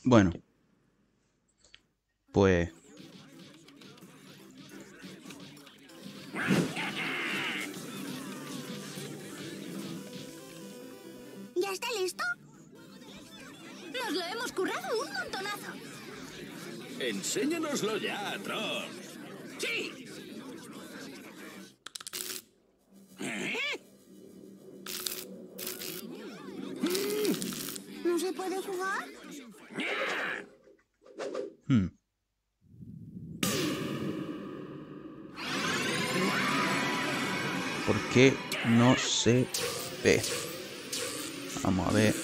Bueno, pues... ¿Ya está listo? Nos lo hemos currado un montonazo. Enséñanoslo ya, Tron. ¡Sí! ¿No se puede jugar? Hmm. ¿Por qué no se ve? Vamos a ver.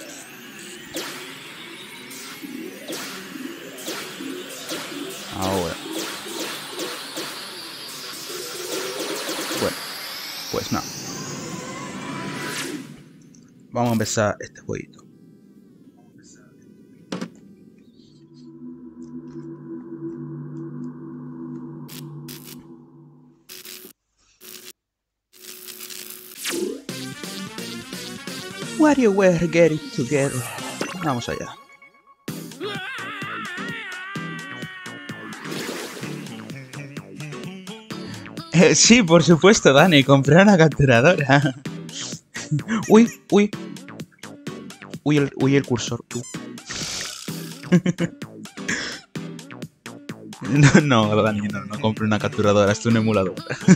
Ahora. Bueno, pues nada. Vamos a empezar este jueguito. WarioWare, get it together. Vamos allá. Sí, por supuesto, Dani. Compré una capturadora. Uy, uy. Uy, el cursor. No, Dani, no compré una capturadora. Esto es un emulador.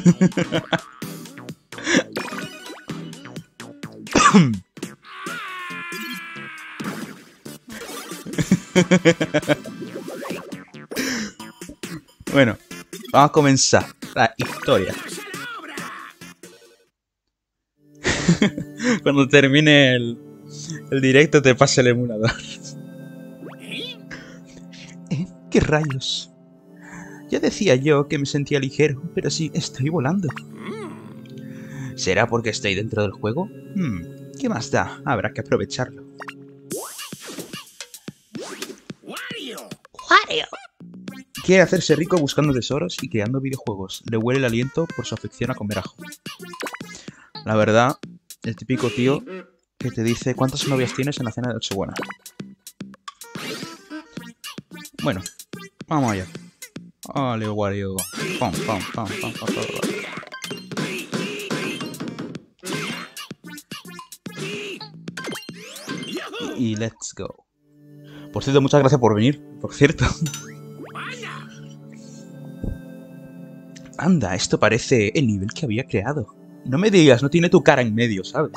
Bueno, vamos a comenzar la historia. Cuando termine el directo te pasa el emulador. ¿Qué rayos? Ya decía yo que me sentía ligero, pero sí, estoy volando. ¿Será porque estoy dentro del juego? ¿Qué más da? Habrá que aprovecharlo. ¡Wario! Quiere hacerse rico buscando tesoros y creando videojuegos. Le huele el aliento por su afición a comer ajo. La verdad, el típico tío que te dice cuántas novias tienes en la cena de Nochebuena. Bueno, vamos allá. Vale, Wario. Pam, pam, pam, pam, pam, pam. Y let's go. Por cierto, muchas gracias por venir. Por cierto. Anda, esto parece el nivel que había creado. No me digas, no tiene tu cara en medio, ¿sabes?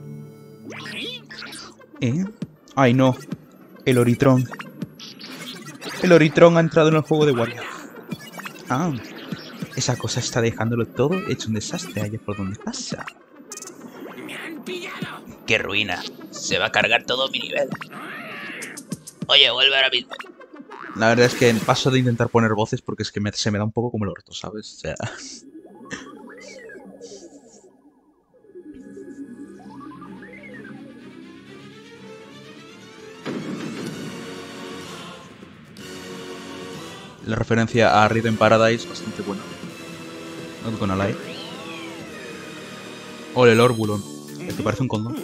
¿Eh? Ay, no. El Oritron. El Oritron ha entrado en el juego de Wario. Ah, esa cosa está dejándolo todo hecho un desastre allá por donde pasa. ¡Me han pillado! ¡Qué ruina! Se va a cargar todo mi nivel. Oye, vuelve ahora mismo. La verdad es que paso de intentar poner voces porque es que se me da un poco como el orto, ¿sabes? O sea... La referencia a Rhythm Paradise es bastante buena. Not gonna lie. Ole, el Orbulon. El que parece un condón.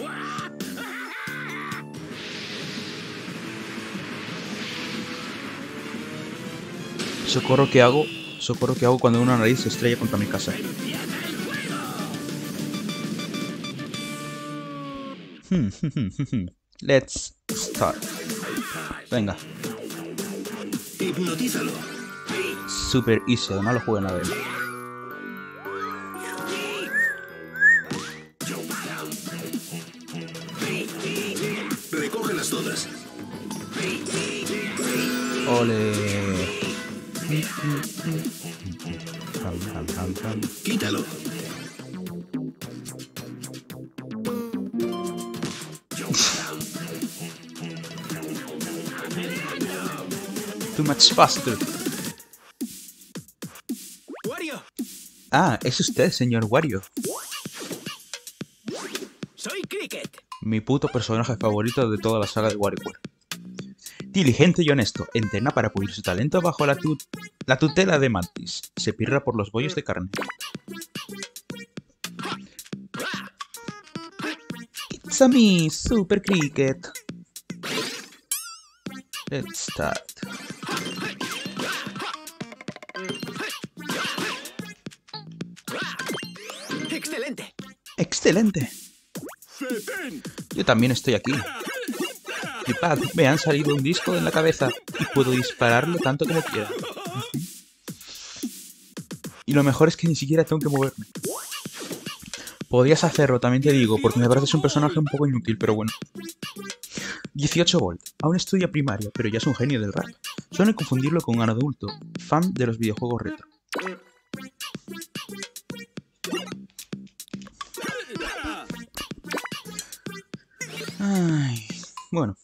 Socorro que hago cuando una nariz se estrella contra mi casa. Let's start. Venga. Hipnotízalo. Super easy, además lo juego en la vez. Recógelas todas. Ole. Quítalo. Too much faster. Wario, Ah, es usted, señor Wario. soy Cricket. Mi puto personaje favorito de toda la saga de WarioWare. Diligente y honesto, entrena para pulir su talento bajo la tutela de Mantis. Se pirra por los bollos de carne. It's a me, Super Cricket. Let's start. ¡Excelente! ¡Excelente! Yo también estoy aquí. Flipad, me han salido un disco en la cabeza y puedo dispararlo tanto como quiera. Y lo mejor es que ni siquiera tengo que moverme. Podrías hacerlo, también te digo, porque me pareces un personaje un poco inútil, pero bueno. 18 Volt. Aún estudia primaria, pero ya es un genio del rap. Suelen confundirlo con un adulto, fan de los videojuegos retro. Ay, bueno.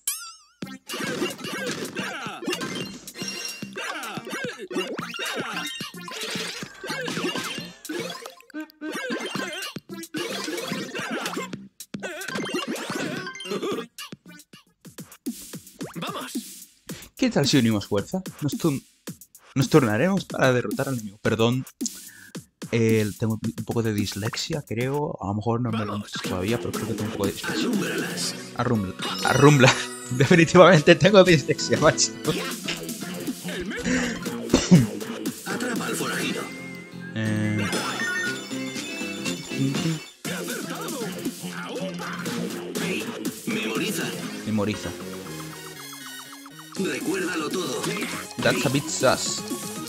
¡Vamos! ¿Qué tal si unimos fuerza? Nos turnaremos para derrotar al enemigo. Perdón, tengo un poco de dislexia, creo. A lo mejor no me lo han dicho todavía, pero creo que tengo un poco de dislexia. Alúmbralas. Arrumbla. Definitivamente tengo dislexia, macho. Atrapa al forajido. Memoriza. Memoriza. Recuérdalo todo. That's a bit sus.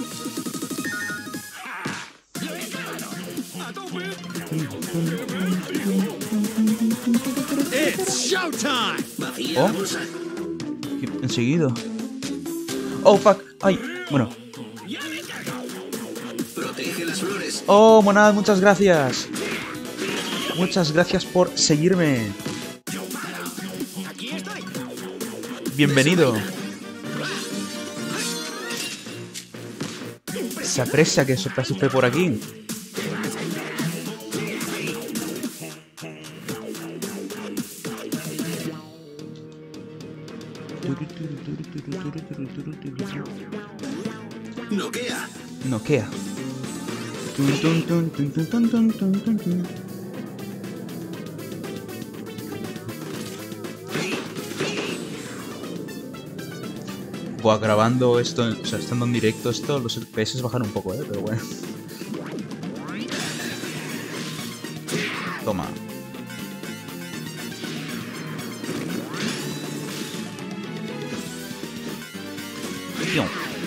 It's showtime. Vacía Oh. la bolsa. Enseguida. Oh, fuck. Ay, bueno. Protege las flores. Oh, Monad, muchas gracias. Muchas gracias por seguirme. Aquí estoy. Bienvenido. Se aprecia que Soplas esté por aquí. Noquea. Noquea. Tun, tun, tun, tun, tun, tun, tun, tun, tun. Buah, grabando esto, o sea, estando en directo esto, los FPS bajan un poco, pero bueno. Toma. Pium.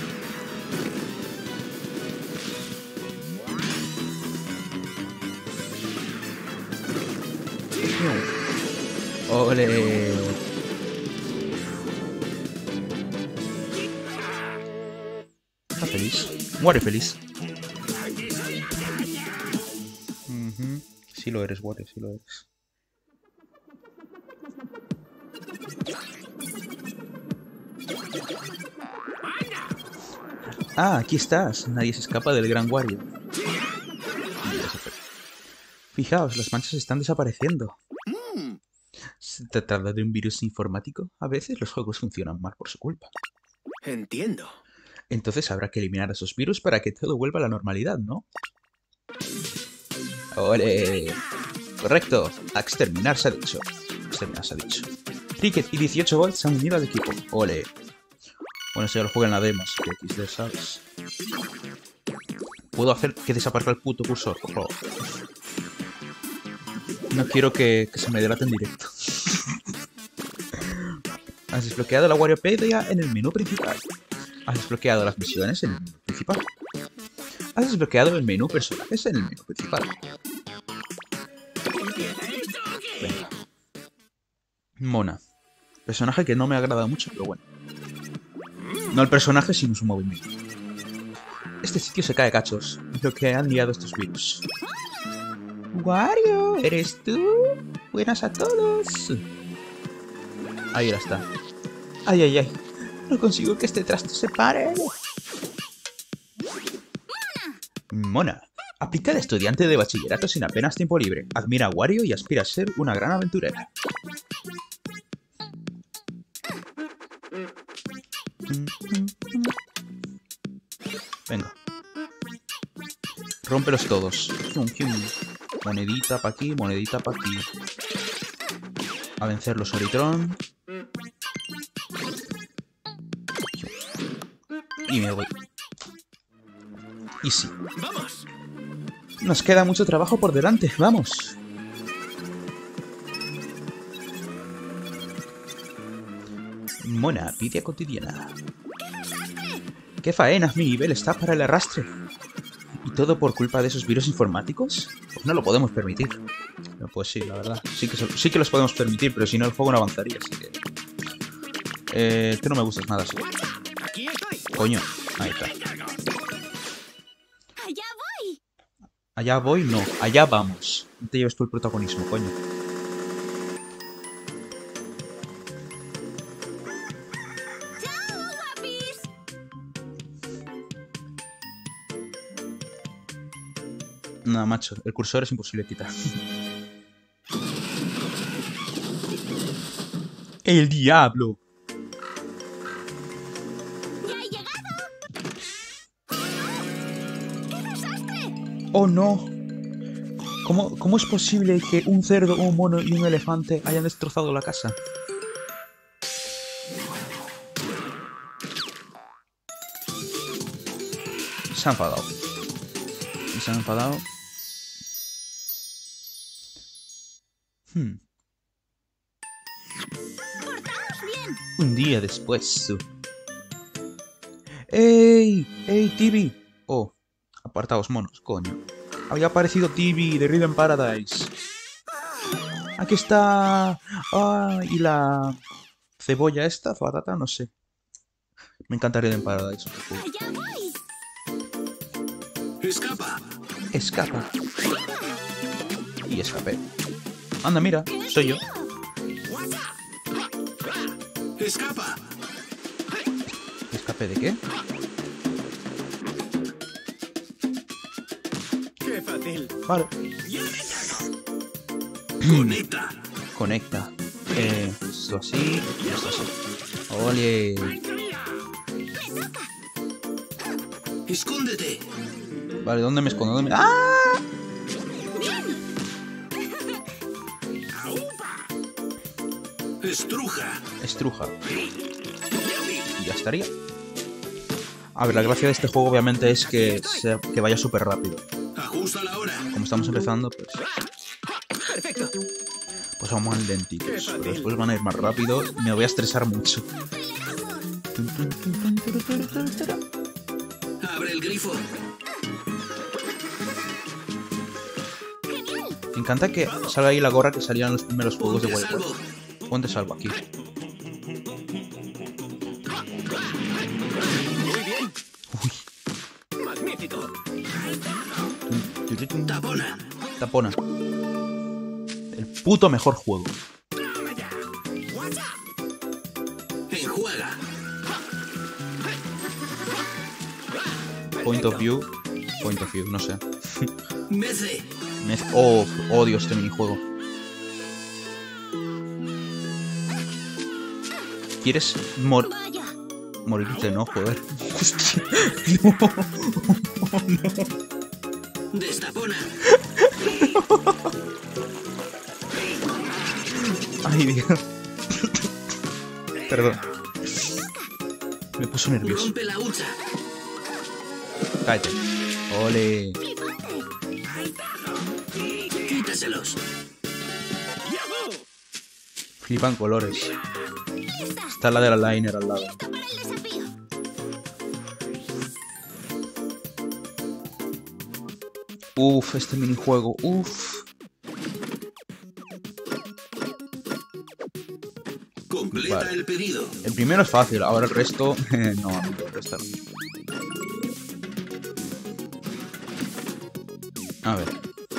Pium. Ole. Está feliz. Muere feliz. Sí lo eres, Wario, sí lo eres. Ah, aquí estás. Nadie se escapa del gran Wario. Fijaos, las manchas están desapareciendo. ¿Se trata de un virus informático? A veces los juegos funcionan mal por su culpa. Entiendo. Entonces habrá que eliminar esos virus para que todo vuelva a la normalidad, ¿no? ¡Ole! Correcto. A exterminar se ha dicho. Exterminar se ha dicho. Cricket y 18 Volt se han unido al equipo. ¡Ole! Bueno, eso ya lo juego en la demo, así que XD, ¿sabes? ¿Puedo hacer que desaparezca el puto cursor, por favor? No quiero que se me delate en directo. Has desbloqueado la Wariopedia en el menú principal. Has desbloqueado las misiones en el menú principal. Has desbloqueado el menú personajes en el menú principal. Venga. Mona. Personaje que no me agrada mucho, pero bueno. No el personaje, sino su movimiento. Este sitio se cae cachos. Lo que han liado estos virus. Wario, ¿eres tú? Buenas a todos. Ahí ya está. Ay, ay, ay. No consigo que este trasto se pare. Mona. Aplica de estudiante de bachillerato sin apenas tiempo libre. Admira a Wario y aspira a ser una gran aventurera. Venga. Rómpelos todos. Monedita pa' aquí, monedita pa' aquí. A vencer los Oritron. Y me voy. Y sí. ¡Vamos! Nos queda mucho trabajo por delante. ¡Vamos! Mona, vida cotidiana. ¡Qué faenas! Mi nivel está para el arrastre. ¿Y todo por culpa de esos virus informáticos? Pues no lo podemos permitir. No, pues sí, la verdad. Sí que los podemos permitir, pero si no el juego no avanzaría, así que... tú no me gustas nada, sí. Aquí estoy. Coño, ahí está. ¡Allá voy! Allá voy, no. Allá vamos. No te lleves tú el protagonismo, coño. ¡Chao, guapis! Nada, macho. El cursor es imposible de quitar. ¡El diablo! ¡Ya he llegado! ¡Qué desastre! ¡Oh, no! ¿Cómo es posible que un cerdo, un mono y un elefante hayan destrozado la casa? Se ha enfadado. Se ha enfadado. ¡Portaos bien! Un día después. ¡Ey! ¡Ey, Tibi! Oh, apartaos monos, coño. Había aparecido Tibi de Rhythm Paradise. Aquí está. Ah, y la cebolla esta, patata, no sé. Me encanta Rhythm Paradise. ¡Allá voy! ¡Escapa! Escapa. Y escapé. Anda, mira, soy yo. ¡Escapa! ¿Escapé de qué? ¡Qué fácil! Vale. ¡Conecta! Conecta. Esto así, esto así. Oye. ¡Escóndete! Vale, ¿dónde me escondo? ¿Dónde me... ¡Ah! ¡Estruja! Estruja. Y ya estaría. A ver, la gracia de este juego obviamente es que vaya súper rápido. ¡Ajusta la hora! Como estamos empezando, pues ¡Perfecto! vamos lentitos. Pero después van a ir más rápido y me voy a estresar mucho. ¡Abre el grifo! Me encanta que salga ahí la gorra que salía en los primeros juegos de ¡Ponte a Wild salvo! West. Ponte salvo aquí. ¡Muy bien! ¡Magnífico! ¡Tapona! Tapona. El puto mejor juego. ¡Enjuaga! Point of view. Point of view, no sé. ¡Mece! Oh, odio este minijuego. ¿Quieres ¡Vaya! morirte? No, joder. Hostia. No. ¡Destapona! Ay, Dios. Perdón. Me puso nervioso. ¡Rompe la hucha! Cállate. Ole. ¡Quítaselos! Flipan colores. ¡Lista! Está la de la liner al lado. ¡Listo para el desafío! Uf, este minijuego. Uf. Completa Vale. el pedido. El primero es fácil, ahora el resto... no, amigo, el resto no. A ver.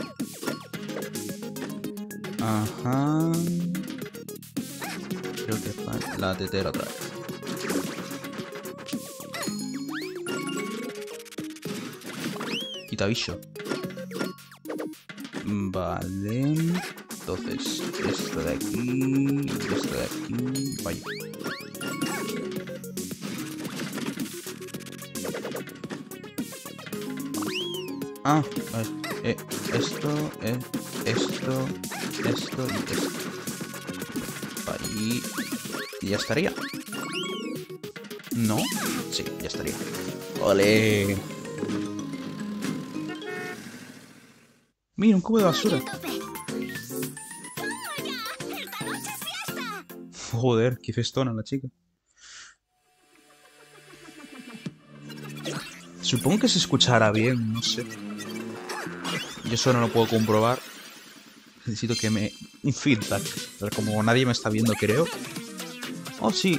Ajá. Creo que falta la tetera otra vez. Quita bicho. Vale. Entonces, esto de aquí, esto de aquí, vaya. Ah, esto, esto y esto. Ahí. Y ya estaría. ¿No? Sí, ya estaría. ¡Ole! Mira, un cubo de basura. Joder, qué festona la chica. Supongo que se escuchará bien, no sé. Yo eso no lo puedo comprobar. Necesito que me... un feedback. Pero como nadie me está viendo, creo. Oh, sí.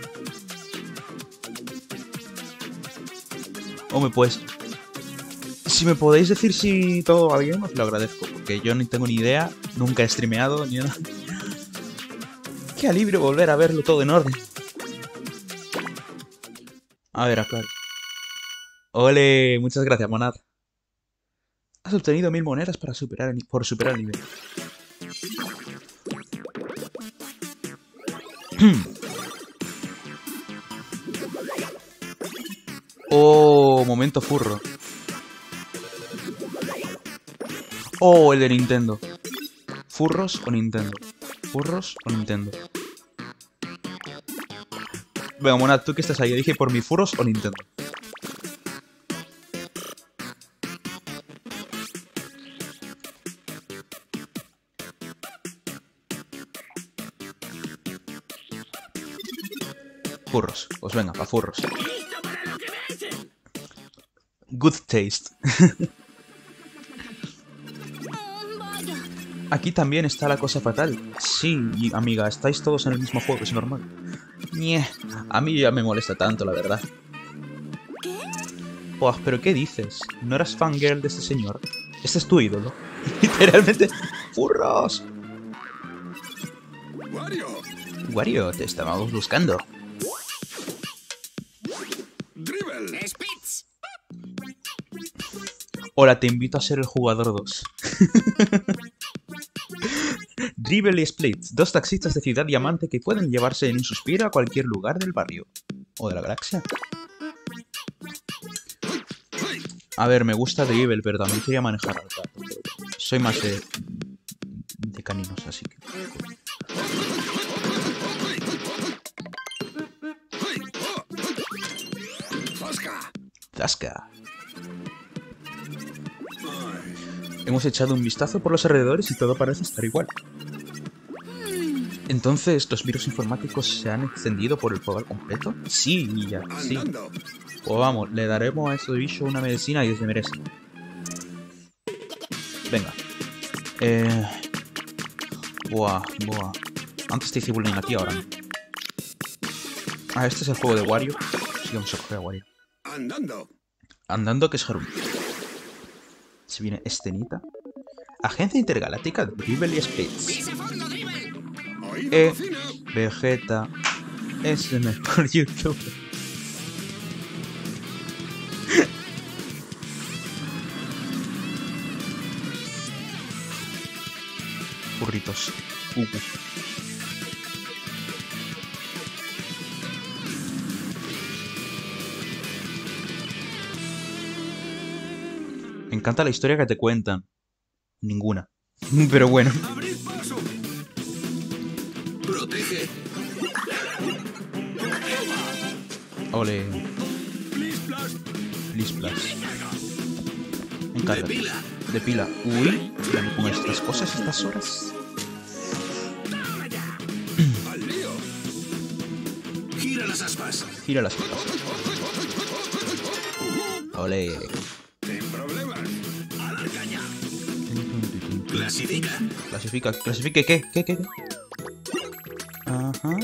Hombre, pues... si me podéis decir si todo va bien, os lo agradezco. Porque yo no tengo ni idea. Nunca he streameado ni nada. Qué alivio volver a verlo todo en orden. A ver, acá. Ole, muchas gracias, Monad. Has obtenido 1000 monedas para por superar el nivel. Oh, momento furro. Oh, el de Nintendo. ¿Furros o Nintendo? ¿Furros o Nintendo? Venga, Monad, tú que estás ahí, dije por mi furros o Nintendo. Furros, pues venga, pa' furros. Good taste. Aquí también está la cosa fatal. Sí, amiga, estáis todos en el mismo juego, es normal. Ñe, a mí ya me molesta tanto, la verdad. ¿Qué? Buah, pero ¿qué dices? ¿No eras fangirl de este señor? Este es tu ídolo. Literalmente, ¡furros! Wario. Wario, te estábamos buscando. Dribble. Spitz. Hola, te invito a ser el jugador 2. Dribble y Splits, dos taxistas de Ciudad Diamante que pueden llevarse en un suspiro a cualquier lugar del barrio. O de la galaxia. A ver, me gusta Dribble, pero también quería manejar al gato. Soy más de caninos, así que... Zasca. Hemos echado un vistazo por los alrededores y todo parece estar igual. Entonces, ¿los virus informáticos se han extendido por el juego al completo? Sí, ya, sí. Pues vamos, le daremos a ese bicho una medicina y se merece. Venga. Buah. Antes te hice bullying a ti, ahora no. Ah, este es el juego de Wario. Sí, vamos a coger a Wario. Andando, que es Harun. Se viene escenita. Agencia Intergaláctica de Dribble y Spitz. Vegeta es el mejor youtuber. Burritos. Me encanta la historia que te cuentan. Ninguna. Pero bueno. Protege. Ole. Please plus. Encarga. De pila. Uy. Con estas cosas, estas horas. Gira las aspas. Gira las aspas. Ole. Sin problemas. A la caña. Clasifica. Clasifique, ¿qué? Ajá.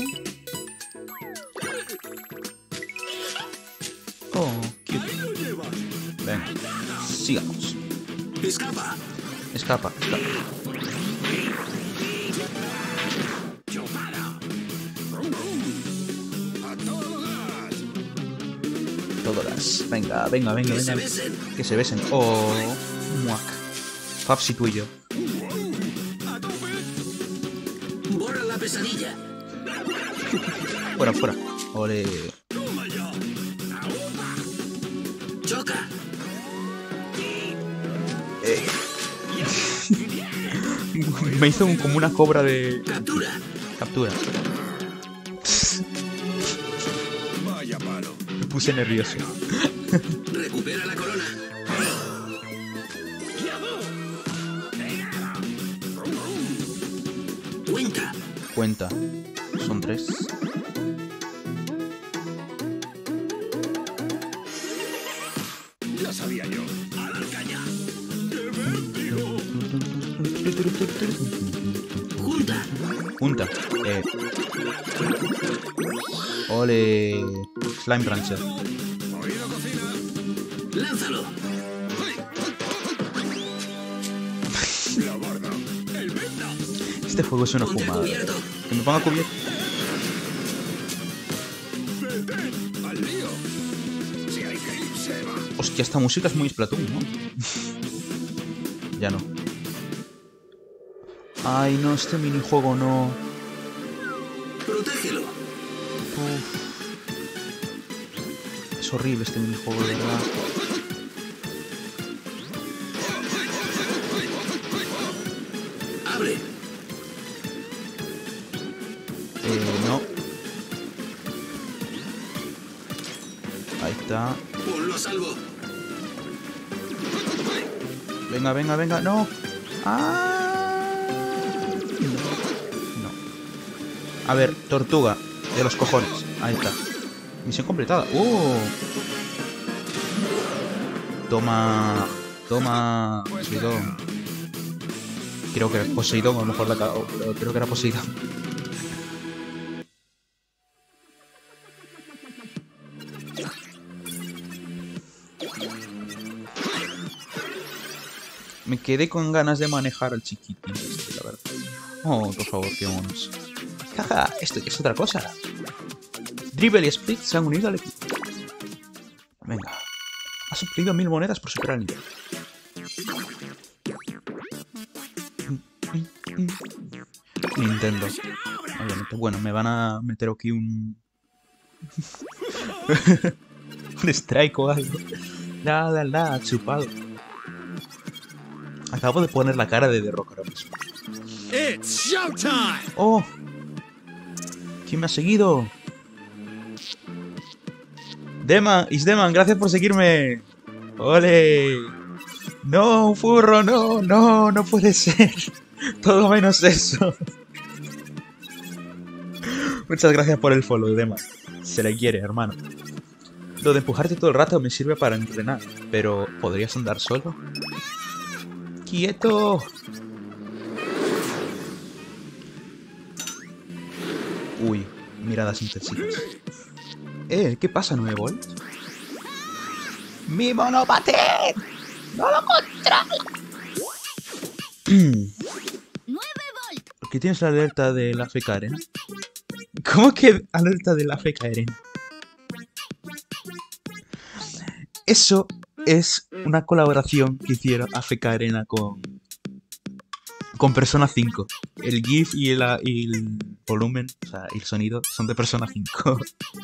Oh, cute. Venga, sigamos. Escapa. Escapa. Todas. Venga. Que se besen. Oh, muac. Fabsi tú y yo. Borra la pesadilla. Fuera. Ole. Choca. Me hizo como una cobra de... Captura. Captura. Vaya palo. puse nervioso. Recupera la corona. Cuenta. Cuenta. Son 3. Lo sabía yo. ¡A la caña! Junta. Junta. Ole. Slime Rancher. Oído cocina. Lánzalo. Lo bordo. El venta. Este juego es una Ponte fumada. cubierto. Que me ponga cubierto. Vete. Al lío. Si hay que ir, se va. Hostia, esta música es muy Splatoon, ¿no? Ya no. Ay, no, este minijuego no. Protégelo. Uf. Es horrible este minijuego, de verdad. Abre. No. Ahí está. Ponlo a salvo. Venga, venga, venga. No. Ah. No. A ver, tortuga. De los cojones. Ahí está. Misión completada. Toma. Toma. Poseidón. Creo que era Poseidón. A lo mejor la cago. Pero creo que era Poseidón. Me quedé con ganas de manejar al chiquitín este, la verdad. Oh, por favor, qué monos. Jaja, esto es otra cosa. Dribble y Split se han unido al equipo. Venga. Has obtenido 1000 monedas por superar el nivel. Nintendo. Obviamente. Bueno, me van a meter aquí un... un strike o algo. La, chupado. Acabo de poner la cara de The Rock ahora mismo. It's showtime. ¡Oh! ¿Quién me ha seguido? Isdeman, gracias por seguirme. ¡Ole! No, furro, no puede ser. Todo menos eso. Muchas gracias por el follow, Deman. Se le quiere, hermano. Lo de empujarte todo el rato me sirve para entrenar, pero ¿podrías andar solo? ¡Quieto! Uy, miradas intensivas. ¿Qué pasa, 9 volt? ¡Mi monopatín! ¡No lo controlo! 9 volt. ¿Por qué tienes la alerta de la FK Arena? ¿Cómo que alerta de la FK Arena? Eso es una colaboración que hicieron AFK Arena con Persona 5. El GIF y el volumen, o sea, el sonido son de Persona 5.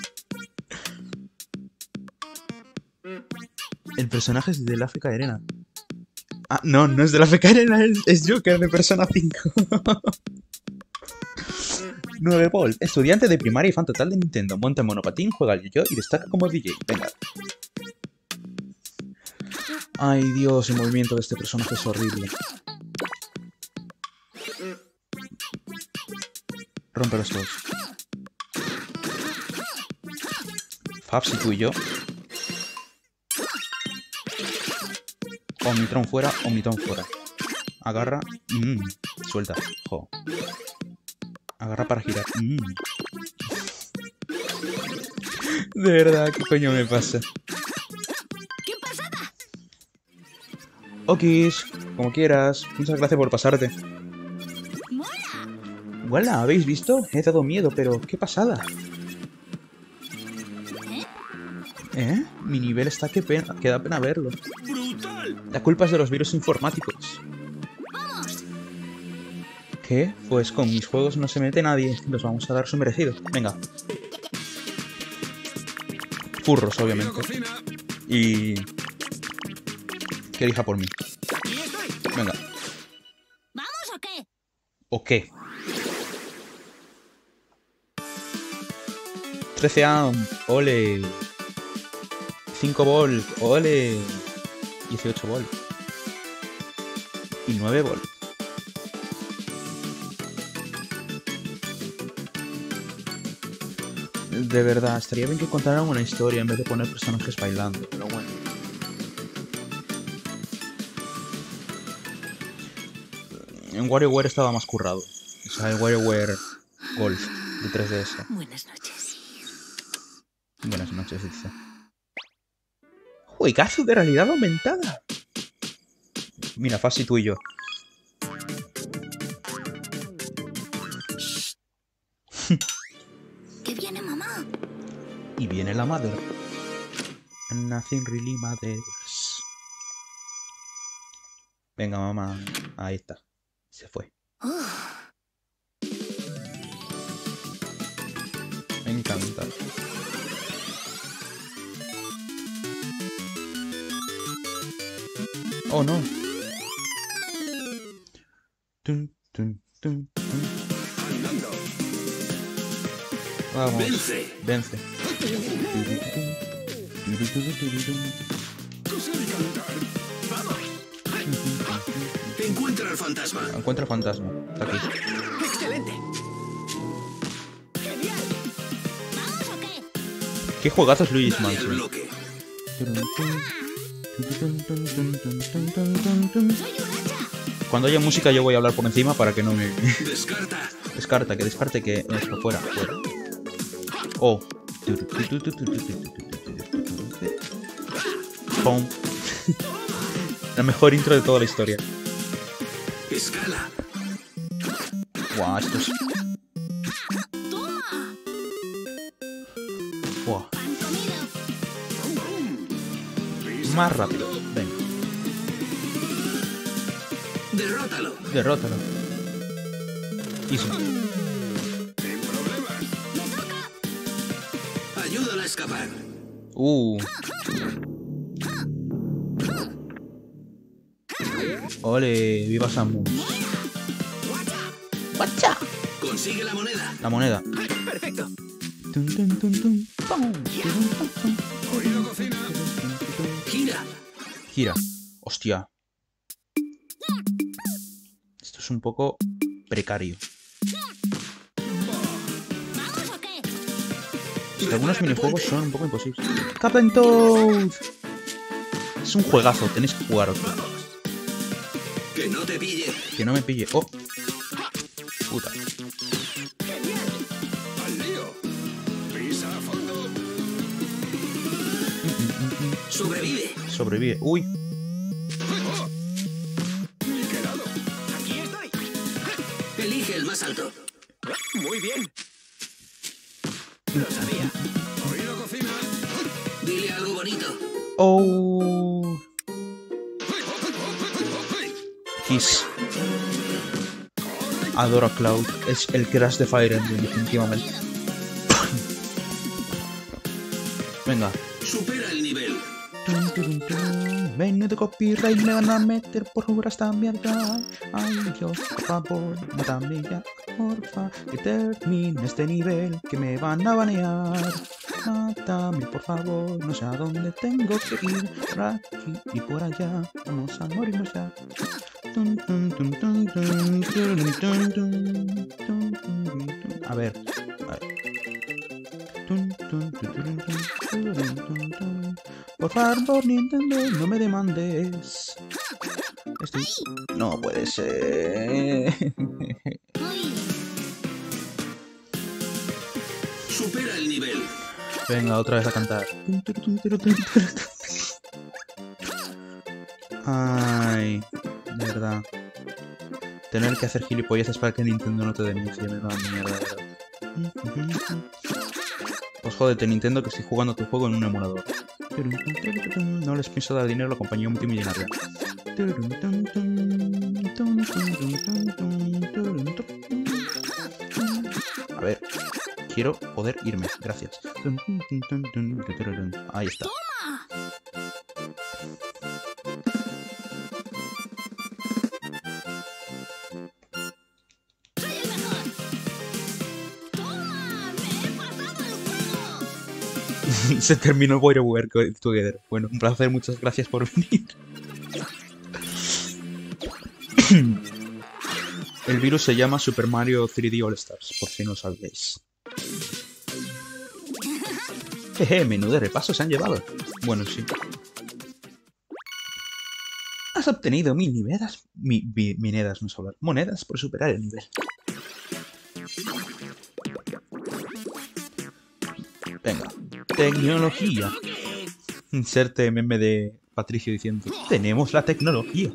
El personaje es de la AFK Arena. Ah, no es de la AFK Arena, es Joker de Persona 5. 9 volt, estudiante de primaria y fan total de Nintendo. Monta en monopatín, juega al yo-yo y destaca como DJ. Venga. Ay, Dios, el movimiento de este personaje es horrible. Rompe los dos. Fabs y tú y yo. Omnitron fuera, Omnitron fuera. Agarra. Suelta. Jo. Agarra para girar. De verdad, ¿qué coño me pasa? ¡Qué pasada! Okis, como quieras. Muchas gracias por pasarte. ¡Mola! Voilà, ¿habéis visto? He dado miedo, pero qué pasada. Mi nivel está que da pena verlo. ¡Brutal! La culpa es de los virus informáticos. ¡Vamos! ¿Qué? Pues con mis juegos no se mete nadie. Los vamos a dar su merecido. Venga. Furros, obviamente. Cocina. Y... que elija por mí. Aquí estoy. Venga. ¿Vamos o qué? ¿O qué? 13 AM. Ole. 5 volt. ¡Ole! 18 volt. Y 9 volt. De verdad, estaría bien que contaran una historia en vez de poner personajes bailando, pero bueno. En WarioWare estaba más currado. O sea, en WarioWare Golf de 3DS. Buenas noches. Buenas noches, dice. Juegazo de realidad aumentada. Mira, Fasi, tú y yo. ¿Qué viene, mamá? Y viene la mother. Nothing really matters. Venga, mamá. Ahí está. Se fue. Me encanta. Oh, no. Tun, tun, tun, tun. Andando. Vamos. Vence. Vence. Coser y cantar. Vamos. Encuentra al fantasma. Encuentra fantasma. Está aquí. Excelente. Genial. ¿Vamos o qué? ¿Qué juegazo es Luigi's Dale al Mansion? bloque. ¡Soy un hacha! Cuando haya música yo voy a hablar por encima para que no me... Descarta. descarte que esto fuera. Oh. Pum. La mejor intro de toda la historia. Escala. Guau, esto es... ¡Toma! Guau. ¡Pan comido! Más rápido. Venga. Derrótalo. Derrótalo. Easy. Sin problemas. ¡Me toca! Ayúdala a escapar. Ole, viva Samus. ¡Guacha! Consigue la moneda. La moneda. Perfecto. Tun, tun, tun, tun. Pum. Oído cocina. Gira. Gira. Hostia. Esto es un poco precario. ¿Vamos o qué? Es que algunos minijuegos son un poco imposibles. ¡Captain Toad! Es un juegazo, tenéis que jugar otro. Que no te pille. Que no me pille. ¡Oh! Puta. Genial. Al lío. Pisa a fondo. Sobrevive. Sobrevive. ¡Uy! ¡Oh! Niquelado. Aquí estoy. Elige el más alto. Muy bien. Lo sabía. Oído cocina. Dile algo bonito. ¡Oh! Kiss. Adoro a Cloud. Es el Crash de Fire Emblem, definitivamente. Venga. Supera el nivel. Ven de copyright, me van a meter por favor hasta mierda. Ay Dios, por favor, mátame ya, porfa. Que termine este nivel, que me van a banear. Mátame por favor, no sé a dónde tengo que ir. Por aquí y por allá, vamos a morirnos ya. A ver. Por favor, Nintendo, no me demandes. Estoy... No puede ser. ¡Uy! Supera el nivel. Venga, otra vez a cantar. Ay, de verdad. Tener que hacer gilipolleces para que Nintendo no te denuncie me da mierda, de verdad. Pues jódete, Nintendo, que estoy jugando tu juego en un emulador. No les pienso dar dinero a la compañía multimillonaria. A ver, quiero poder irme, gracias. Ahí está. ¡Soy el mejor! ¡Toma! ¡Me he pasado el juego! Se terminó Boy Work Together. Bueno, un placer, muchas gracias por venir. El virus se llama Super Mario 3D All Stars, por si no lo sabíais. Jeje, menudo repaso se han llevado. Bueno, sí. Has obtenido 1000 monedas. Monedas, no sé hablar. Monedas por superar el nivel. Venga. Tecnología. Inserte meme de Patricio diciendo: tenemos la tecnología.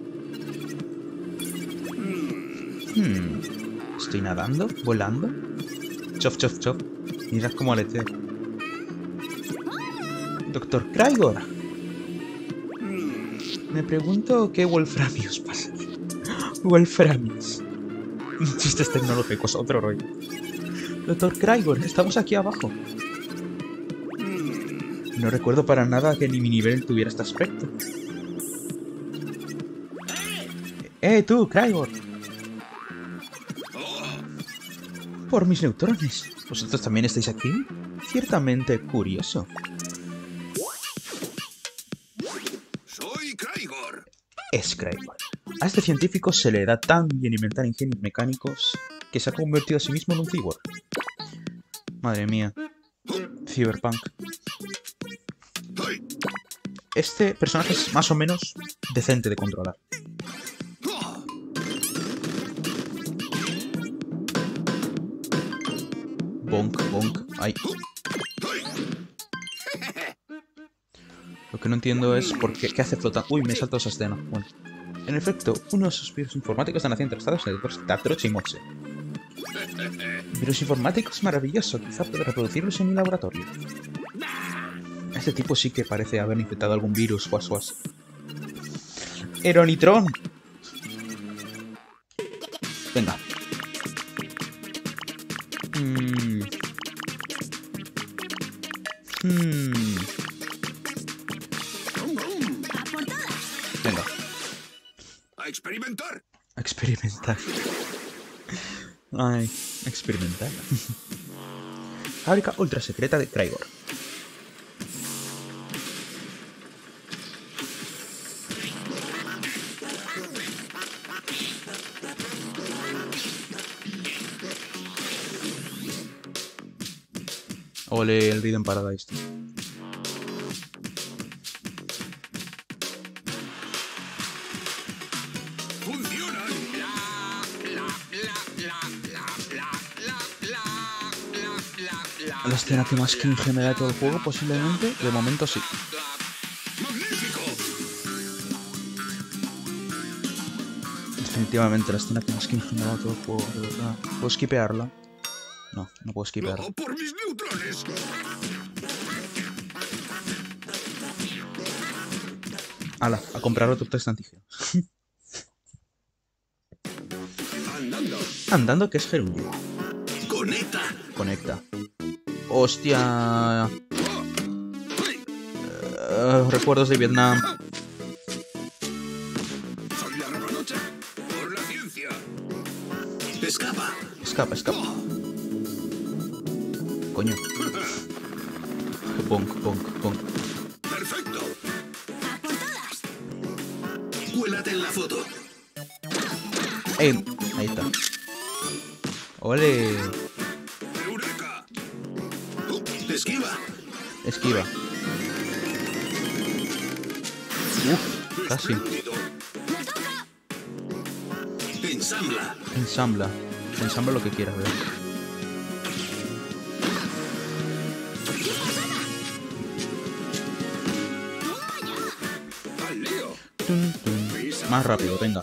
¿Estoy nadando? ¿Volando? Chof, chof, chof. Mirad cómo aleteo. Doctor Crygor. Me pregunto qué wolframios pasa. Wolframios. Chistes tecnológicos, otro rollo. Doctor Crygor, estamos aquí abajo. No recuerdo para nada que ni mi nivel tuviera este aspecto. Tú, Crygor. Por mis neutrones. ¿Vosotros también estáis aquí? Ciertamente curioso. Soy Crygor. Es Crygor. A este científico se le da tan bien inventar ingenios mecánicos que se ha convertido a sí mismo en un cyborg. Madre mía. Cyberpunk. Este personaje es más o menos decente de controlar. Bonk, bonk. Ay. Lo que no entiendo es por qué hace flotar. Uy, me he saltado esa escena. Bueno. En efecto, unos suspiros informáticos están haciendo trastados en el Tatroche y Moche. Virus informático es maravilloso. Quizá pueda reproducirlos en mi laboratorio. Este tipo sí que parece haber infectado algún virus. Guas. ¡Eronitrón! Venga. Venga. A experimentar. A experimentar. Ay, experimentar. Fábrica ultra secreta de Crygor. Ole, el Rhythm Paradise, tío. La escena que más cringe me da de todo el juego, posiblemente. De momento sí. Definitivamente la escena que más cringe me da de todo el juego, de verdad. ¿Puedo skipearla? No, no puedo skipearla. Por mis neutrones. Hala, a comprar otro test antígeno. Andando, que es gerundio. Conecta. Hostia. Recuerdos de Vietnam. Soy la remanocha. Por la ciencia. Escapa. Coño. Bonk. Perfecto. Cuélate en la foto. Ahí está. Ole. Eureka. Esquiva. Casi. Ensambla lo que quieras, ver. Al lío. Más rápido, venga.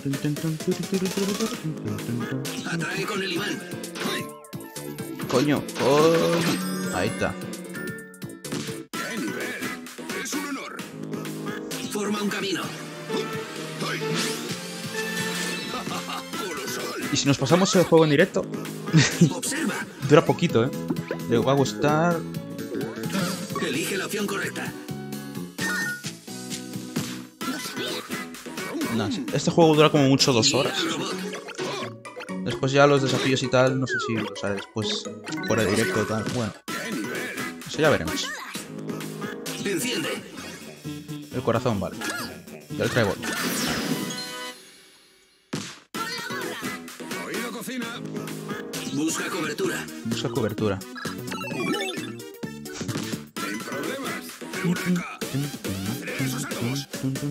Atrae con el imán. Coño. Ahí está. ¡Qué nivel! Es un honor. Forma un camino. Y si nos pasamos el juego en directo, Observa. dura poquito, ¿eh? Le va a gustar. Elige la opción correcta. Nah, este juego dura como mucho 2 horas. Después ya los desafíos y tal, no sé si los haré después fuera de directo y tal. Bueno, eso ya veremos. El corazón, vale. Ya el trébol. Oído cocina. Busca cobertura. Busca cobertura. Sin problemas. Eureka. Esos átomos.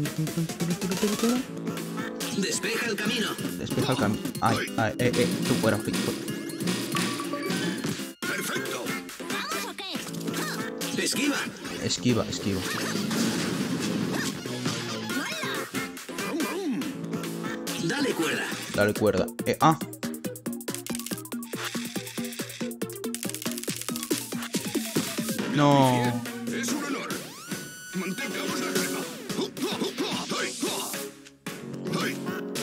Despeja el camino. Despeja el camino. Ay, ay, tú fuera, fuera. Perfecto. ¿Vamos o qué? Esquiva. Esquiva, esquiva. Brum, brum. Dale cuerda. Dale cuerda. No. Es un honor. Mantengamos la calma. ¡Ay!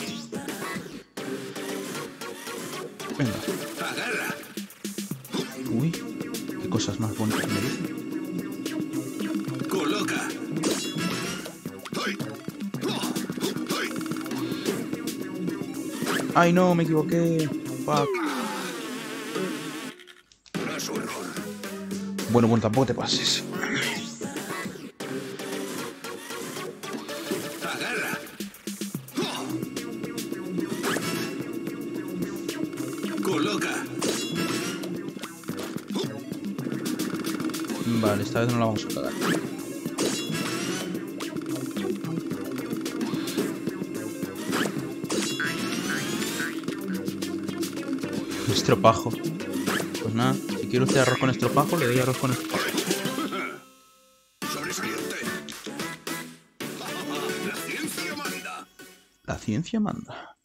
Venga. Agarra. Uy. Qué cosas más bonitas me dicen. Coloca. ¡Ay! Ay, no, me equivoqué. Fuck. No es un error. Bueno, tampoco te pases. Agarra. Coloca. Vale, esta vez no la vamos a cagar. Estropajo. Pues nada, si quiere usted arroz con estropajo, le doy arroz con estropajo. Sobresaliente. La ciencia manda. La ciencia manda.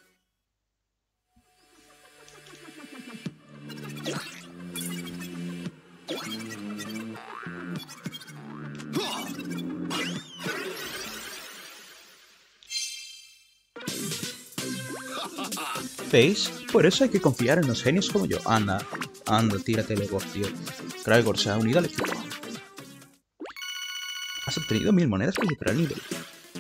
¿Veis? Por eso hay que confiar en los genios como yo. Anda, tírate luego, tío. Crygor se ha unido al equipo. Has obtenido 1000 monedas para superar el nivel.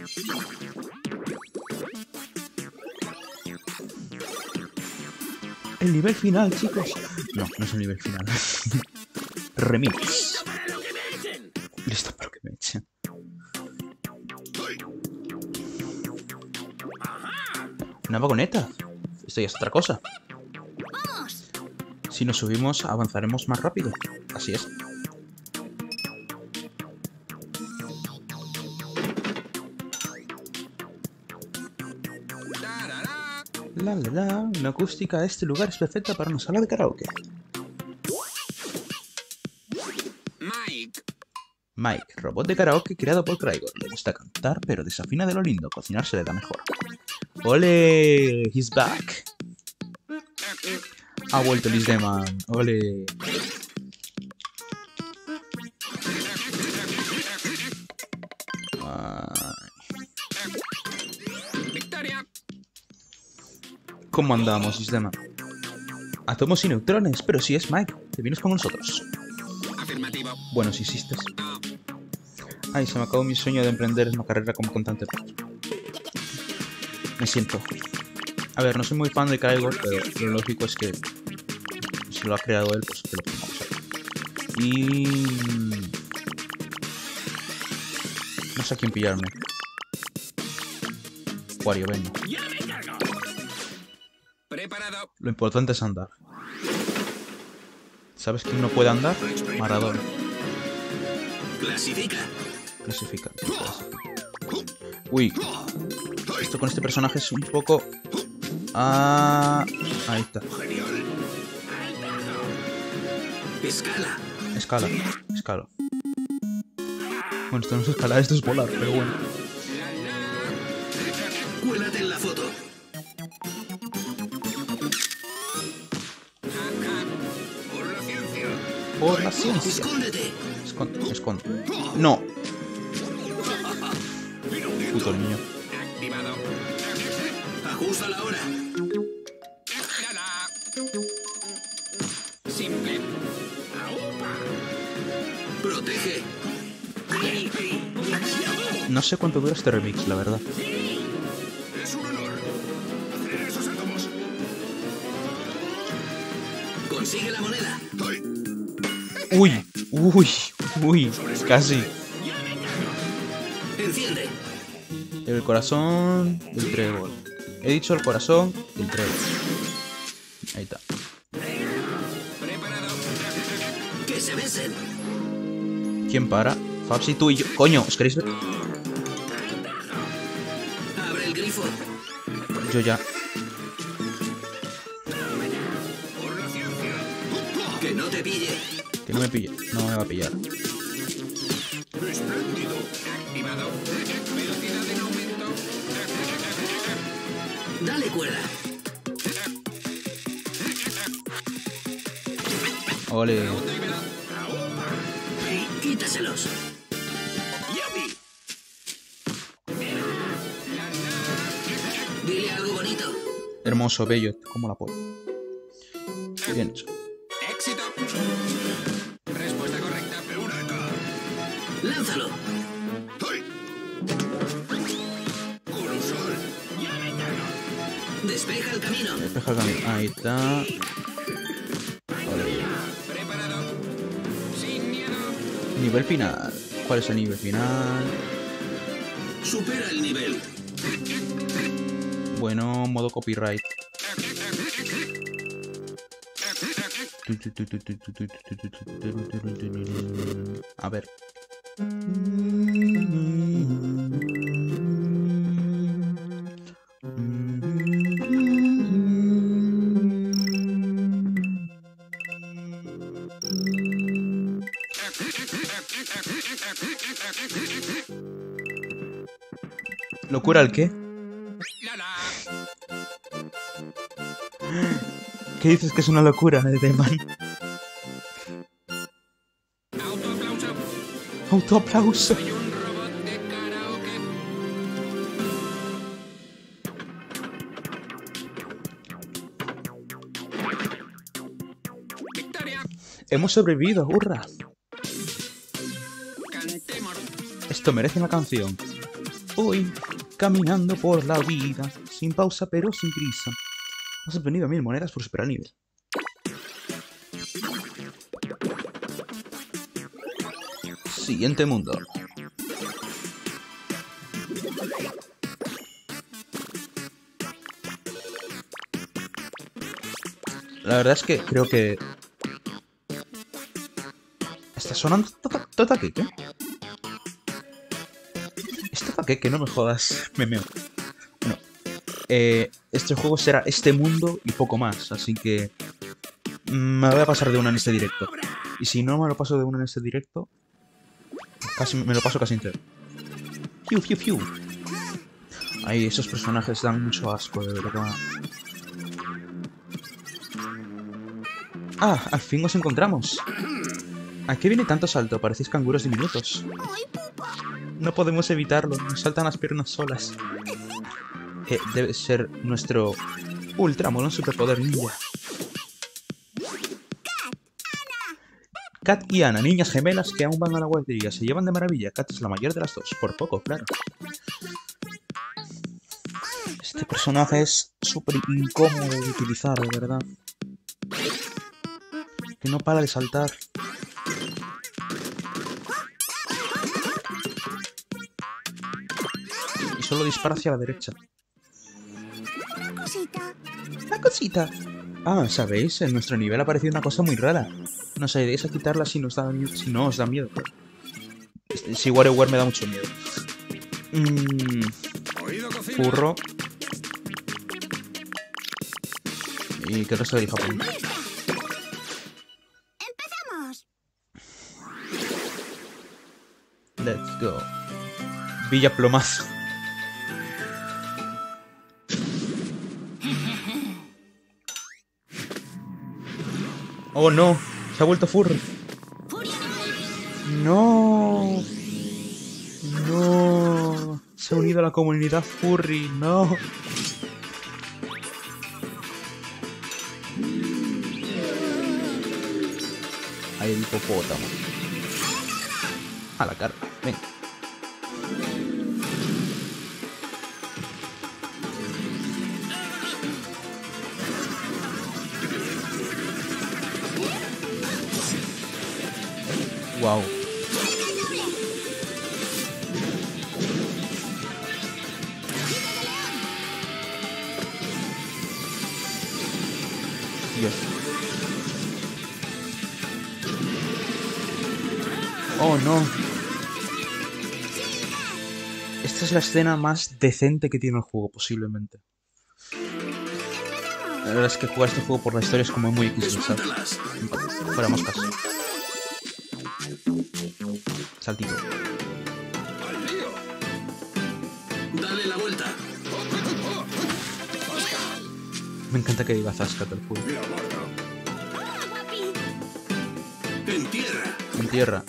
El nivel final, chicos. No, no es el nivel final. Remix. Listo para que me echen. Una vagoneta. Esto ya es otra cosa. ¡Vamos! Si nos subimos, avanzaremos más rápido. Así es. La acústica de este lugar es perfecta para una sala de karaoke. Mike, robot de karaoke creado por Crygor. Le gusta cantar, pero desafina de lo lindo. Cocinar se le da mejor. ¡Ole! ¡He's back! Ha vuelto Liz Deman. ¡Ole! Victoria. ¿Cómo andamos, Liz Deman? Átomos y neutrones, pero si es Mike, te vienes con nosotros. Afirmativo. Bueno, si insistes. Ay, se me acabó mi sueño de emprender una carrera como cantante. Me siento. A ver, no soy muy fan de Crygor, pero lo lógico es que si lo ha creado él, pues que lo pongamos ahí. Y... no sé a quién pillarme. Wario, venga. Ya me encargo. Preparado. Lo importante es andar. ¿Sabes quién no puede andar? Maradona. Clasifica. Clasifica. Uy. Esto con este personaje es un poco... Ah, ahí está. Genial. Escala. Escala. Escala. Bueno, esto no es escalar, esto es volar, pero bueno. Cuélate en la foto. Por la ciencia. Por la ciencia. Escóndete. Esconde, esconde. No. Puto niño. Activado. Ajusta la hora. Simple. Protege. No sé cuánto dura este remix, la verdad. Es un honor. Acelera esos átomos. Consigue la moneda. Uy, uy, uy. Casi. Enciende. El corazón del trébol. He dicho el corazón del trébol. Ahí está. Preparado. Que se besen. ¿Quién para? Fabsi, tú y yo. Coño, ¿os queréis ver? Abre el grifo. Yo ya. Por la ciencia. Que no te pille. Que no me pille. No me va a pillar. Espléndido. Activado. Velocidad en aumento. Dale cuerda. Ole. Quítaselos. Dile algo bonito. Hermoso, bello. Como la pollo. Bien hecho. Éxito. Respuesta correcta. Lánzalo. Colosal. Despeja el camino. Despeja el camino. Ahí está. Ole. Preparado. Sin miedo. Nivel final. ¿Cuál es el nivel final? Supera el nivel. Bueno, modo copyright. A ver. ¿Locura el qué? ¿Qué dices que es una locura, Deadman? Autoaplauso. Autoaplauso. Soy un robot de karaoke. Victoria. Hemos sobrevivido, hurra. Cantemos. Esto merece una canción. Hoy, caminando por la vida, sin pausa pero sin prisa. Has obtenido 1000 monedas por superar el nivel. Siguiente mundo. La verdad es que creo que... ¿Está sonando Totaqueque? ¿Es Totaqueque? No me jodas. Me meo. Bueno, este juego será este mundo y poco más, así que... me voy a pasar de una en este directo. Y si no me lo paso de una en este directo... me lo paso casi entero. Fiu, fiu, fiu. Ay, esos personajes dan mucho asco, de verdad. Ah, al fin os encontramos. ¿A qué viene tanto salto? Parecéis canguros diminutos. No podemos evitarlo, nos saltan las piernas solas. Debe ser nuestro ultra molón superpoder ninja. Kat y Ana, niñas gemelas que aún van a la guardería. Se llevan de maravilla. Kat es la mayor de las dos, por poco, claro. Este personaje es súper incómodo de utilizar, de verdad. Que no para de saltar. Y solo dispara hacia la derecha. Una cosita. ¡Una cosita! Ah, ¿sabéis? En nuestro nivel ha aparecido una cosa muy rara. Nos ayudéis a quitarla si no os da miedo. Si WarioWare me da mucho miedo. Furro. Y que el resto de Japón. ¡Empezamos! Let's go. Villa Plomazo. Oh no, se ha vuelto furro. No. No. Se ha unido a la comunidad furry, no. Ahí el hipopótamo. A la cara, venga. Wow. Hostias. Oh, no. Esta es la escena más decente que tiene el juego, posiblemente. La verdad es que jugar este juego por la historia es como muy X, ¿sabes? Espántalas. Fuera moscas. Saltito. ¡Al lío! Dale la vuelta. Me encanta que diga Zasca del juego. Me abordo. ¡Hola, guapi! En tierra. En tierra.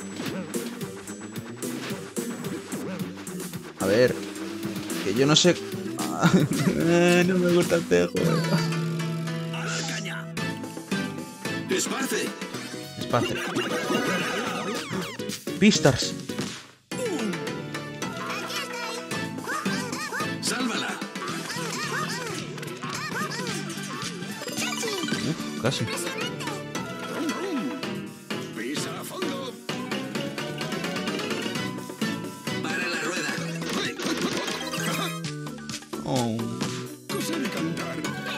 A ver. Que yo no sé... no me gusta este juego. A la caña. Esparce. Espacio. Pistars. Sálvala. Casi. Pisa a fondo. Para la rueda. Oh. Cosa de cantar.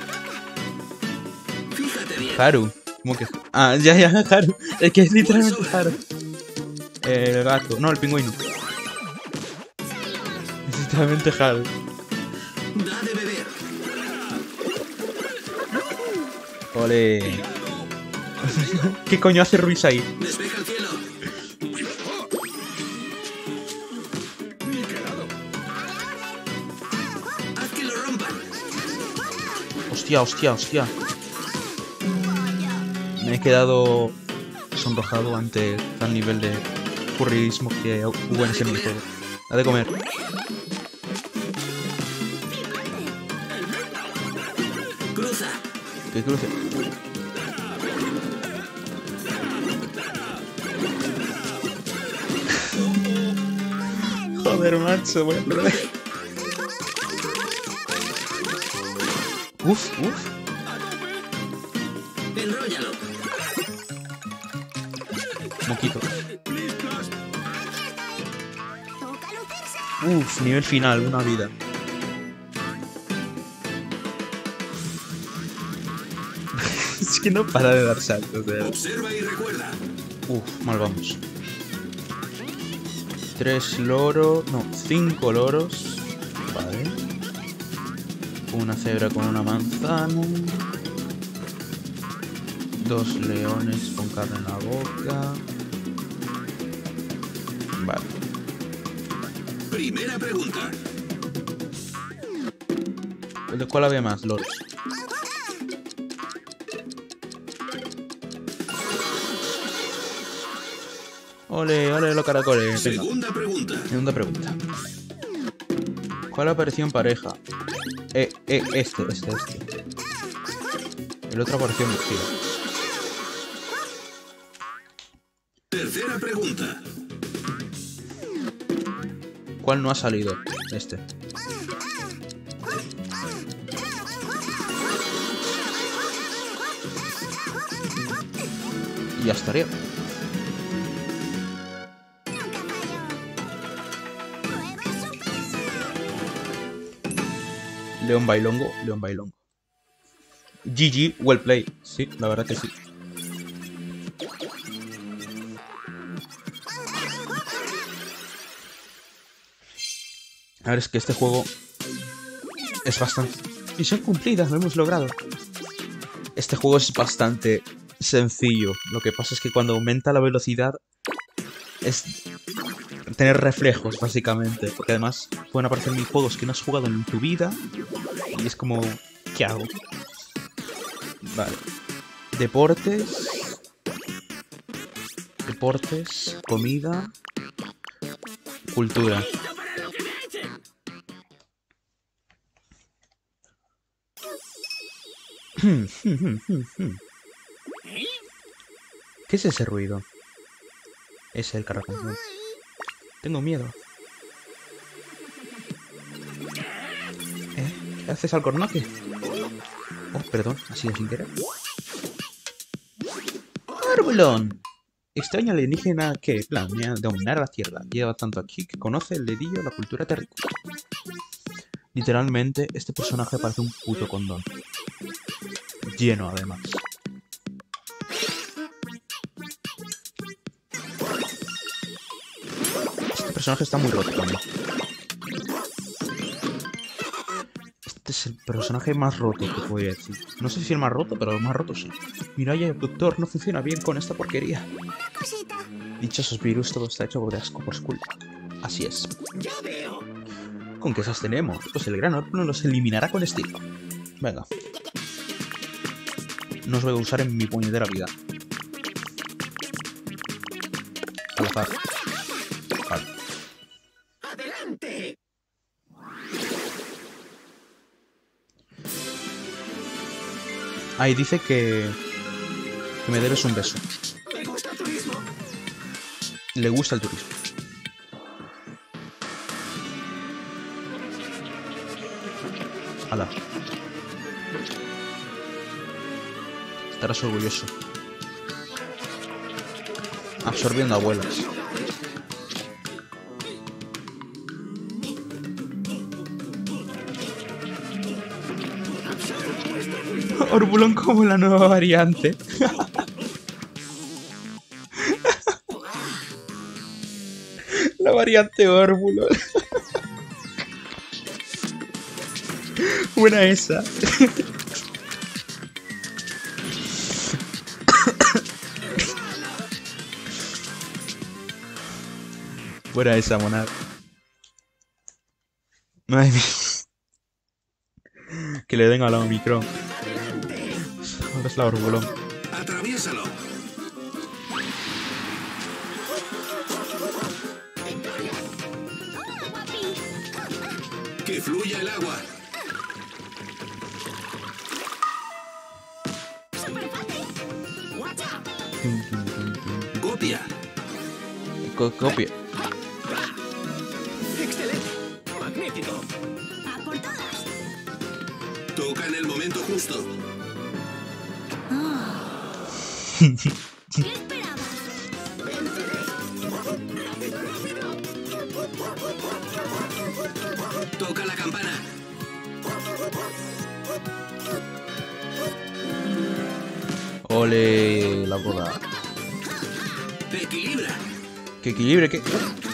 Fíjate bien. Haru. ¿Cómo que? Ah, ya, Haru. Es que es literalmente Haru. El gato. No, el pingüino. Es literalmente Haru. Da de beber. Ole. ¿Qué coño hace Ruiz ahí? Despeja el cielo. Niquelado. Haz que lo rompan. Hostia, hostia, hostia. Me he quedado sonrojado ante tal nivel de currismo que hubo en ese minijuego. Ha de comer. Cruza. Que cruce. Joder, macho, voy a perder. Uf, uf. Enróllalo. Moquito. ¡Toca lucirse! Uf, nivel final, una vida. Es que no para de dar saltos, de verdad. Observa y recuerda. Uf, mal vamos. 3 loros. No, 5 loros. Vale. Una cebra con una manzana. 2 leones con carne en la boca. Vale. Primera pregunta. ¿De cuál había más loros? Ole, ole, los caracoles. Venga. Segunda pregunta. Segunda pregunta. ¿Cuál apareció en pareja? Este. El otro apareció en mujer. Tercera pregunta. ¿Cuál no ha salido? Este. Y ya estaría. León Bailongo, León Bailongo. GG, well played. Sí, la verdad que sí. A ver, es que este juego es bastante... Misión cumplida, lo hemos logrado. Este juego es bastante sencillo. Lo que pasa es que cuando aumenta la velocidad es tener reflejos, básicamente. Porque además pueden aparecer minijuegos que no has jugado en tu vida. Y es como... ¿qué hago? Vale. Deportes. Deportes. Comida. Cultura. ¿Qué es ese ruido? Es el caracol. Tengo miedo. ¿Qué haces, alcornoque? Oh, perdón, ha sido sin querer. ¡Arbolón! Extraño alienígena que planea dominar la Tierra. Lleva tanto aquí que conoce el dedillo la cultura terrícola. Literalmente, este personaje parece un puto condón. Lleno, además. personaje está muy roto también. Este es el personaje más roto que podría decir. No sé si el más roto, pero el más roto sí. Mirai, el doctor no funciona bien con esta porquería. Una cosita. Dichosos virus, todo está hecho de asco por su culpa. Así es. Ya veo. ¿Con qué sostenemos? Pues el gran horno los eliminará con estilo. Venga. No os voy a usar en mi puñetera vida. Al azar. Vale. ¡Adelante! Ahí dice que me debes un beso. Me gusta el turismo. Le gusta el turismo. Hala. Estarás orgulloso. Absorbiendo abuelas. Orbulón como la nueva variante. La variante Orbulón. Buena esa. Buena esa, monad. Madre mía. Que le den a la Omicron. Ahora es la Orbulón. Atraviésalo. Hola, guapi. Que fluya el agua. Súper fácil. Copia. Copia. Excelente. Magnífico. A por todas. Toca en el momento justo. ¿Qué esperabas? Toca la campana. Ole, la boda. Equilibra. Que equilibre, que...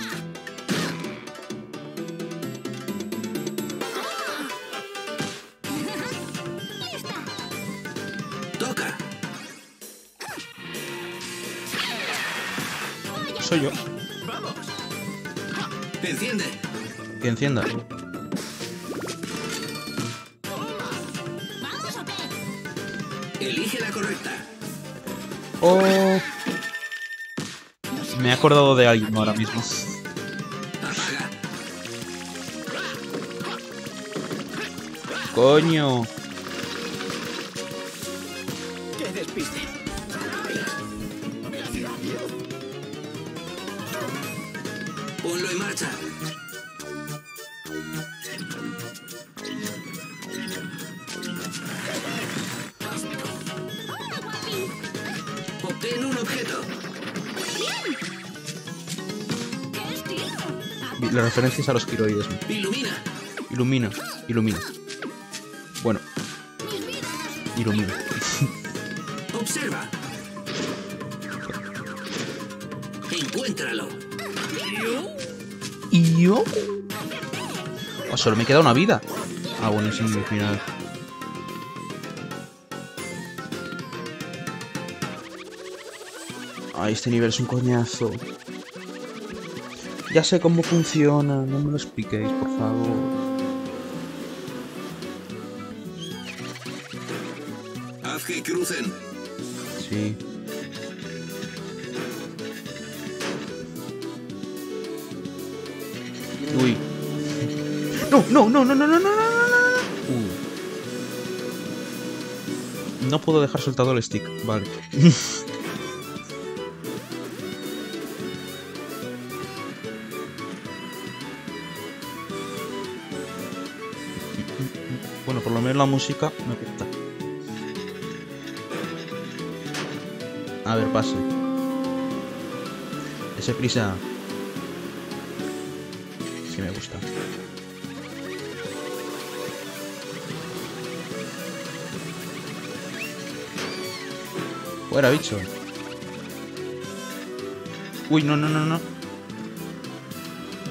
¡Lista! Toca. Soy yo. Vamos. Enciende. Que encienda. ¿Vamos o qué? Elige la correcta. Oh. Me he acordado de alguien ahora mismo. Apaga. Coño. ¡Qué despiste! Ponlo en marcha. ¡Hola, guapi! Obtén un objeto. ¡Bien! ¡Qué estilo! A por Las referencias a los quiroides. ¿No? Ilumina. Ilumina. Ilumina. Bueno, mis vidas. ilumina. Observa. Encuéntralo. ¿Y yo? Oh, solo me queda una vida. Ah, bueno, sí, al final. Ay, este nivel es un coñazo. Ya sé cómo funciona, no me lo expliquéis, por favor. Haz que crucen. Sí. Uy. No, no, no, no, no, no, no, no, no, no. No puedo dejar soltado el stick, vale. Bueno, por lo menos la música me gusta. A ver, pase. Ese prisa. Sí me gusta. Fuera, bicho. Uy, no, no, no, no.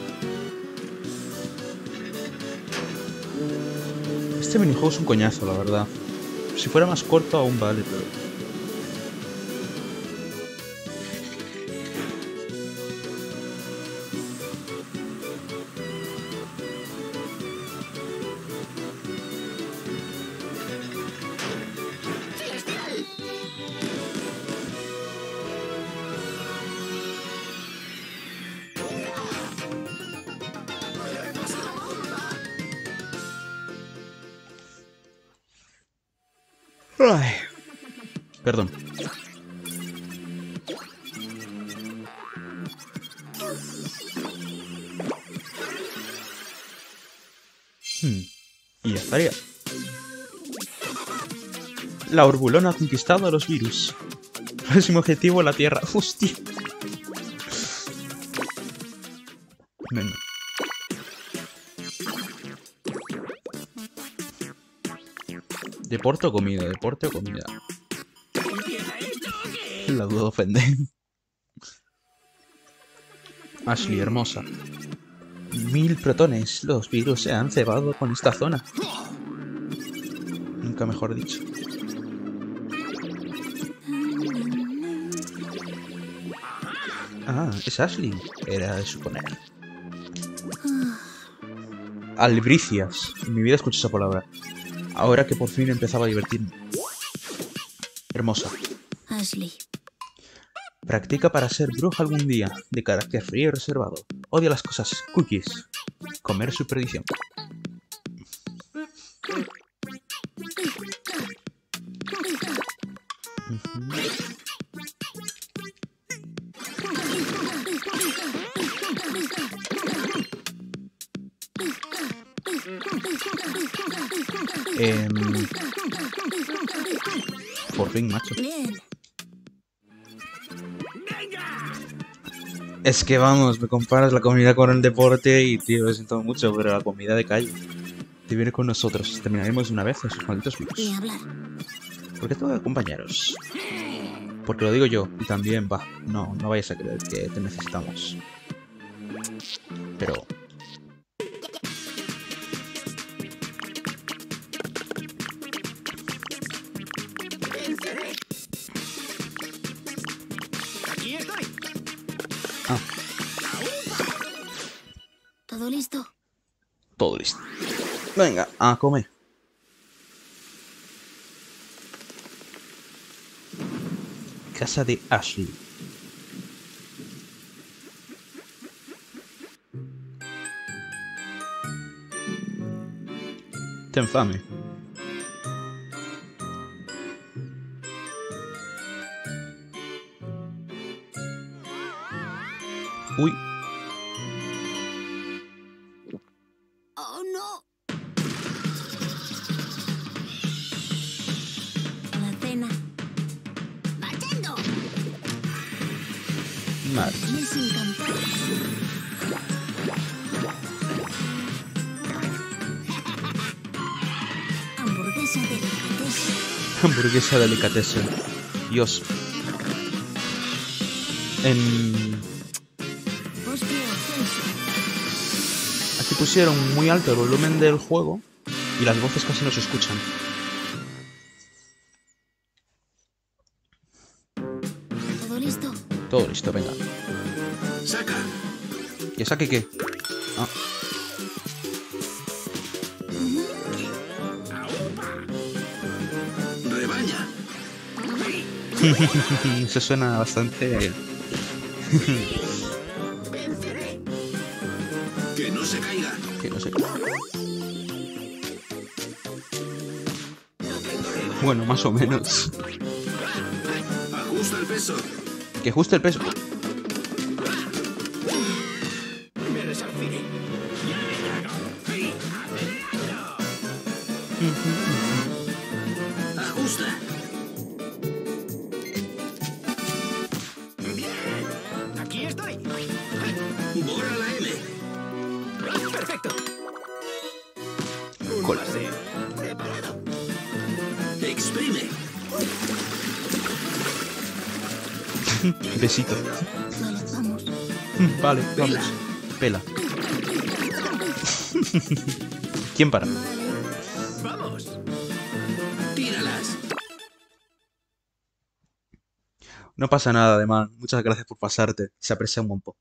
Este minijuego es un coñazo, la verdad. Si fuera más corto aún vale, pero... Ay. Perdón. Y ya estaría. La Orbulona ha conquistado a los virus. Próximo objetivo, la Tierra. ¡Hostia! Venga. ¿Deporte o comida? ¿Deporte o comida? La duda ofende. Ashley, hermosa. 1000 protones. Los virus se han cebado con esta zona. Nunca mejor dicho. Ah, es Ashley. Era de suponer. Albricias. En mi vida escuché esa palabra. Ahora que por fin empezaba a divertirme. Hermosa. Ashley. Practica para ser bruja algún día, de carácter frío y reservado. Odia las cosas cookies. Comer su perdición. Por fin, macho. Bien. Es que vamos, me comparas la comida con el deporte y tío, lo siento mucho, pero la comida de calle te viene con nosotros. Terminaremos de una vez esos malditos virus. Y hablar. ¿Por qué tengo que acompañaros? Porque lo digo yo, y también, va, no vayas a creer que te necesitamos. Pero... Ah, ¿Todo listo? todo listo. Venga, a comer. Casa de Ashley. Ten fame. Uy. ¡Oh, no! La cena. ¡Marchando! Madre. Me es encantado. Hamburguesa delicatessen. Hamburguesa delicatessen. Dios. Bosque ascenso. Aquí pusieron muy alto el volumen del juego y las voces casi no se escuchan. ¿Todo listo? Todo listo, venga. Saca. ¿Ya saque qué? Ah. Rebaña. Eso suena bastante... Venceré. Que no se caiga. que no sé. Bueno, más o menos. Ajusta el peso. Que ajuste el peso. Me resarciré. Ajusta. Bien. Aquí estoy. Borra la M. Perfecto. Cola. Preparado. Exprime. Besito. Vale, vamos. Vale, vamos. Pela. ¿Quién para? Vamos. No pasa nada, además. Muchas gracias por pasarte. Se aprecia un montón.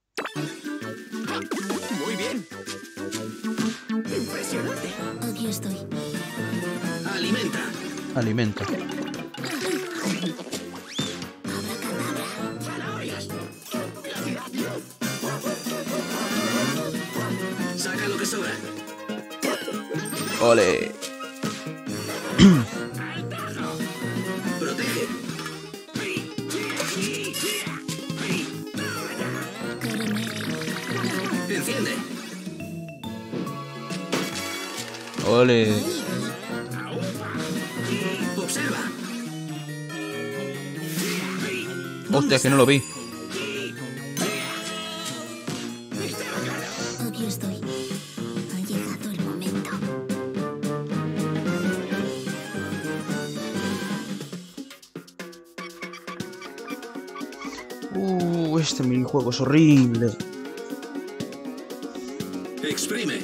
Muy bien. Impresionante. Aquí estoy. Alimenta. Alimenta. Zanahorias. Saca lo que sobra. ¡Ole! Protege. Enciende. ¡Ole! Observa. Hostia, que no lo vi. Aquí estoy. Ha llegado el momento. Este minijuego es horrible. Exprime.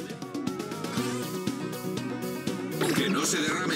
Que no se derrame.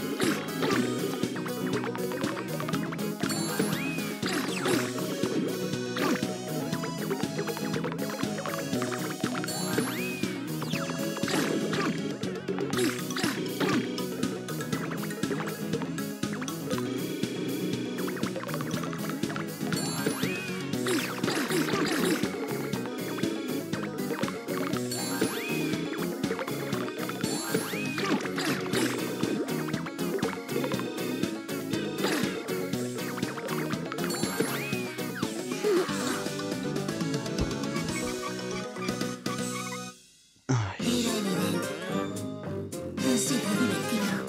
Era evidente. Ha sido divertido.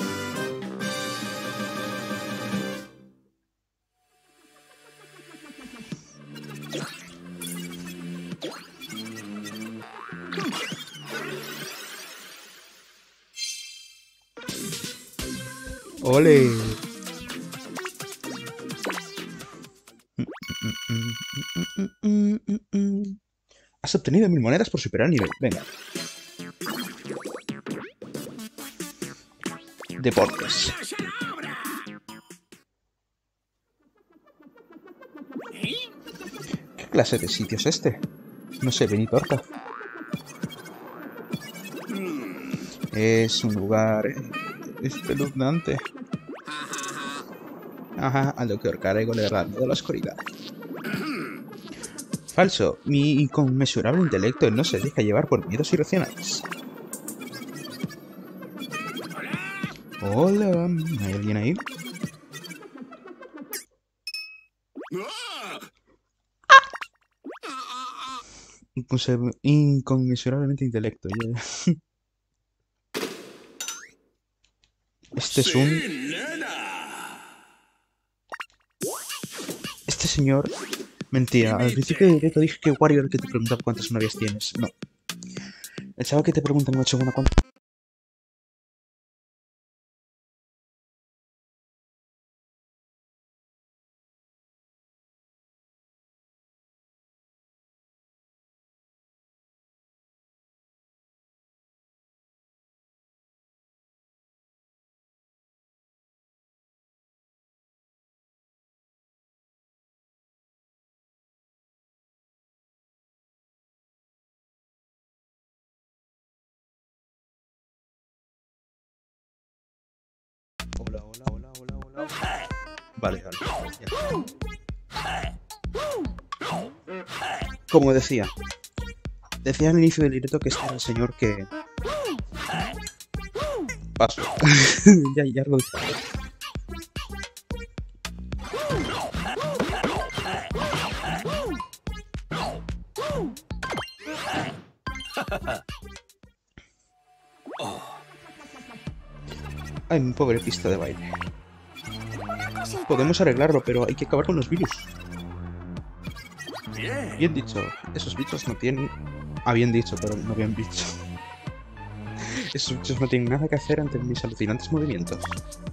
¡Ole! Has obtenido 1000 monedas por superar el nivel. Venga. Deportes. ¿Qué clase de sitio es este? No sé, Benitorta. Es un lugar espeluznante. Ajá, a lo que Orcarego le da miedo a la oscuridad. Falso. Mi inconmensurable intelecto no se deja llevar por miedos irracionales. Hola, ¿hay alguien ahí? Inconmensurablemente intelecto. Este es un... Este señor... Mentira, al principio del directo dije que Wario era el que te preguntaba cuántas novias tienes. No. El chaval que te pregunta en una segunda cuántas... Hola, hola, hola, hola, hola. Vale, vale. Ya. Como decía al inicio del directo que este era el señor que... Paso. ya lo dije. Ay, mi pobre pista de baile. Podemos arreglarlo, pero hay que acabar con los virus. Bien dicho. Esos bichos no tienen... Ah, bien dicho, pero no bien dicho. Esos bichos no tienen nada que hacer ante mis alucinantes movimientos.